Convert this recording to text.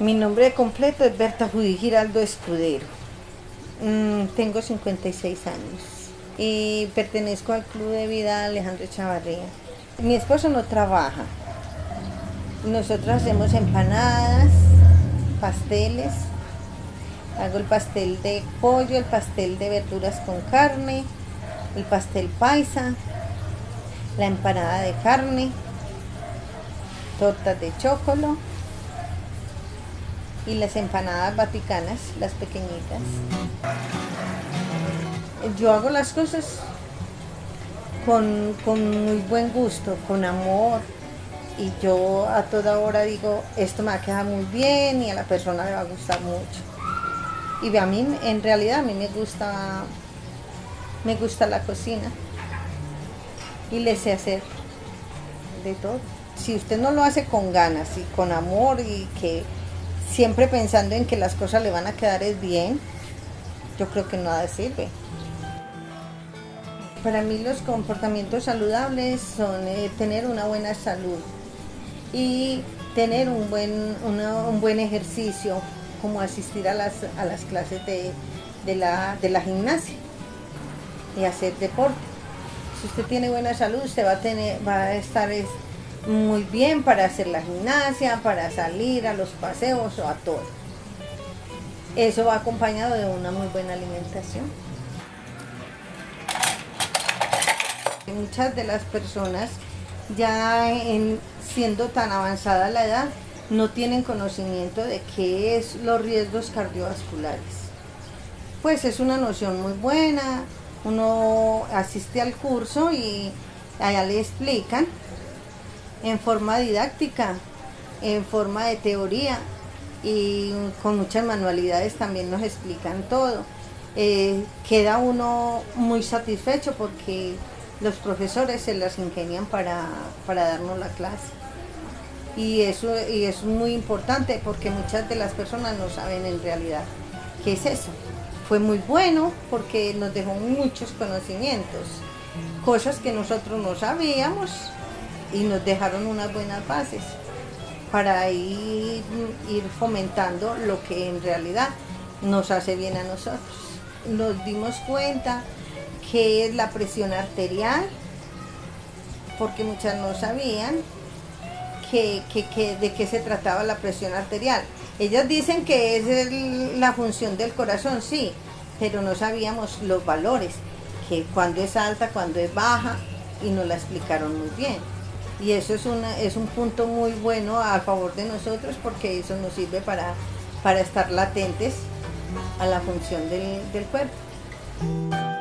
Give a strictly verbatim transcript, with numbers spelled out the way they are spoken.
Mi nombre completo es Berta Judith Giraldo Escudero. Mm, tengo cincuenta y seis años y pertenezco al Club de Vida Alejandro Chavarría. Mi esposo no trabaja. Nosotros hacemos empanadas, pasteles. Hago el pastel de pollo, el pastel de verduras con carne, el pastel paisa, la empanada de carne, tortas de chocolo y las empanadas vaticanas, las pequeñitas. Yo hago las cosas con, con muy buen gusto, con amor, y yo a toda hora digo, esto me va a quedar muy bien y a la persona le va a gustar mucho. Y a mí, en realidad, a mí me gusta, me gusta la cocina y le sé hacer de todo. Si usted no lo hace con ganas y con amor y que siempre pensando en que las cosas le van a quedar es bien, yo creo que nada sirve. Para mí los comportamientos saludables son eh, tener una buena salud y tener un buen, una, un buen ejercicio, como asistir a las, a las clases de, de, la, de la gimnasia y hacer deporte. Si usted tiene buena salud, usted va a, tener, va a estar es, muy bien para hacer la gimnasia, para salir a los paseos o a todo. Eso va acompañado de una muy buena alimentación. Muchas de las personas, ya en, siendo tan avanzada la edad, no tienen conocimiento de qué es los riesgos cardiovasculares. Pues es una noción muy buena, uno asiste al curso y allá le explican en forma didáctica, en forma de teoría y con muchas manualidades también nos explican todo. Eh, queda uno muy satisfecho porque los profesores se las ingenian para, para darnos la clase. Y eso y es muy importante porque muchas de las personas no saben en realidad qué es eso. Fue muy bueno porque nos dejó muchos conocimientos, cosas que nosotros no sabíamos y nos dejaron unas buenas bases para ir, ir fomentando lo que en realidad nos hace bien a nosotros. Nos dimos cuenta que es la presión arterial, porque muchas no sabían que, que, que, de qué se trataba la presión arterial. Ellas dicen que es el, la función del corazón, sí, pero no sabíamos los valores, que cuando es alta, cuando es baja, y nos la explicaron muy bien. Y eso es, una, es un punto muy bueno a favor de nosotros porque eso nos sirve para, para estar latentes a la función del, del cuerpo.